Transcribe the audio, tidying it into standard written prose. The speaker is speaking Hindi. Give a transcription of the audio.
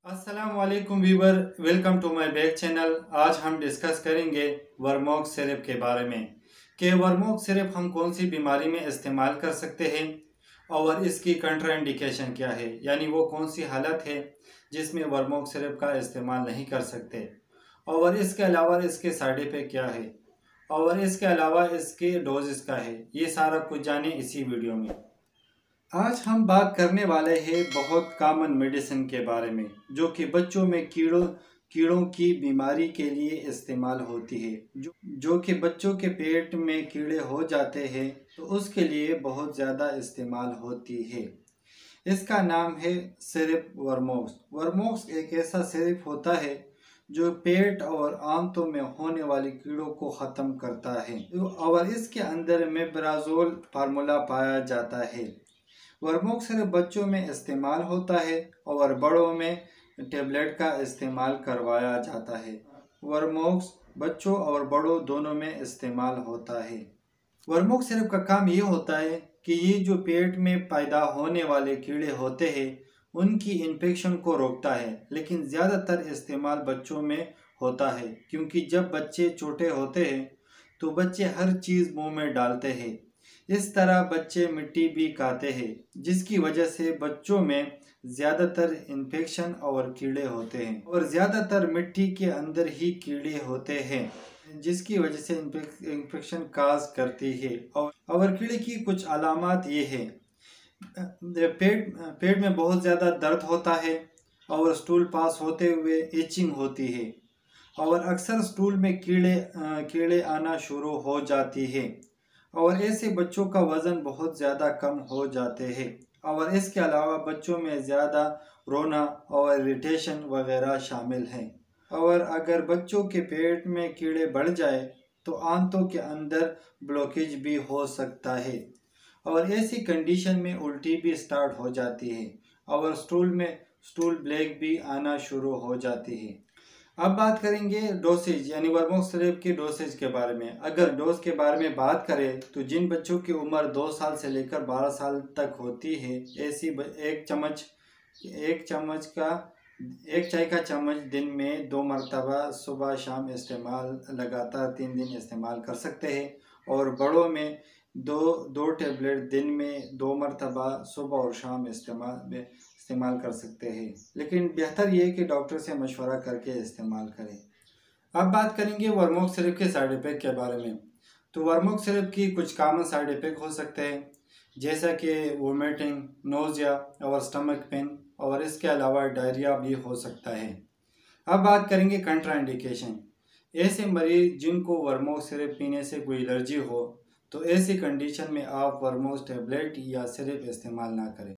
अस्सलाम वालेकुम viewer, welcome to my back channel. आज हम डिस्कस करेंगे वर्मोक्स सिरप के बारे में कि वर्मोक्स सिरप हम कौन सी बीमारी में इस्तेमाल कर सकते हैं और इसकी कंट्राइंडिकेशन क्या है, यानी वो कौन सी हालत है जिसमें वर्मोक्स सिरप का इस्तेमाल नहीं कर सकते, और इसके अलावा इसके साइड इफेक्ट क्या है, और इसके अलावा इसके डोजेस का है। ये सारा कुछ जाने इसी वीडियो में। आज हम बात करने वाले हैं बहुत कॉमन मेडिसिन के बारे में जो कि बच्चों में कीड़ों की बीमारी के लिए इस्तेमाल होती है। जो कि बच्चों के पेट में कीड़े हो जाते हैं तो उसके लिए बहुत ज़्यादा इस्तेमाल होती है। इसका नाम है सिरप वर्मोक्स। वर्मोक्स एक ऐसा सिरप होता है जो पेट और आंतों में होने वाली कीड़ों को ख़त्म करता है और इसके अंदर मेब्राजोल फार्मूला पाया जाता है। वर्मोक्स सिर्फ बच्चों में इस्तेमाल होता है और बड़ों में टेबलेट का इस्तेमाल करवाया जाता है। वर्मोक्स बच्चों और बड़ों दोनों में इस्तेमाल होता है। वर्मोक्स सिरप का काम ये होता है कि ये जो पेट में पैदा होने वाले कीड़े होते हैं उनकी इन्फेक्शन को रोकता है, लेकिन ज़्यादातर इस्तेमाल बच्चों में होता है क्योंकि जब बच्चे छोटे होते हैं तो बच्चे हर चीज़ मुंह में डालते हैं। इस तरह बच्चे मिट्टी भी खाते हैं जिसकी वजह से बच्चों में ज़्यादातर इन्फेक्शन और कीड़े होते हैं और ज़्यादातर मिट्टी के अंदर ही कीड़े होते हैं जिसकी वजह से इन्फेक्शन काज करती है। और कीड़े की कुछ अलामत ये है, पेट में बहुत ज़्यादा दर्द होता है और स्टूल पास होते हुए इचिंग होती है और अक्सर स्टूल में कीड़े आना शुरू हो जाती है और ऐसे बच्चों का वज़न बहुत ज़्यादा कम हो जाते हैं। और इसके अलावा बच्चों में ज़्यादा रोना और इरिटेशन वगैरह शामिल हैं। और अगर बच्चों के पेट में कीड़े बढ़ जाए तो आंतों के अंदर ब्लॉकेज भी हो सकता है और ऐसी कंडीशन में उल्टी भी स्टार्ट हो जाती है और स्टूल ब्लैक भी आना शुरू हो जाती है। अब बात करेंगे डोसेज यानी वर्मोक्स सिरप के डोसेज के बारे में। अगर डोज के बारे में बात करें तो जिन बच्चों की उम्र 2 साल से लेकर 12 साल तक होती है ऐसी एक चाय का चम्मच दिन में 2 मरतबा सुबह शाम इस्तेमाल लगातार 3 दिन इस्तेमाल कर सकते हैं। और बड़ों में दो टेबलेट दिन में 2 मरतबा सुबह और शाम इस्तेमाल कर सकते हैं, लेकिन बेहतर ये है कि डॉक्टर से मशवरा करके इस्तेमाल करें। अब बात करेंगे वर्मोक्स सिरप के साइड इफ़ेक्ट के बारे में। तो वर्मोक्स सिरप की कुछ कॉमन साइड इफ़ेक्ट हो सकते हैं जैसा कि वोमिटिंग, नोज़िया और स्टमक पेन, और इसके अलावा डायरिया भी हो सकता है। अब बात करेंगे कंट्राइंडिकेशन। ऐसे मरीज जिनको वर्मोक्स सिरप पीने से कोई एलर्जी हो तो ऐसी कंडीशन में आप वर्मोक्स टेबलेट या सिरप इस्तेमाल ना करें।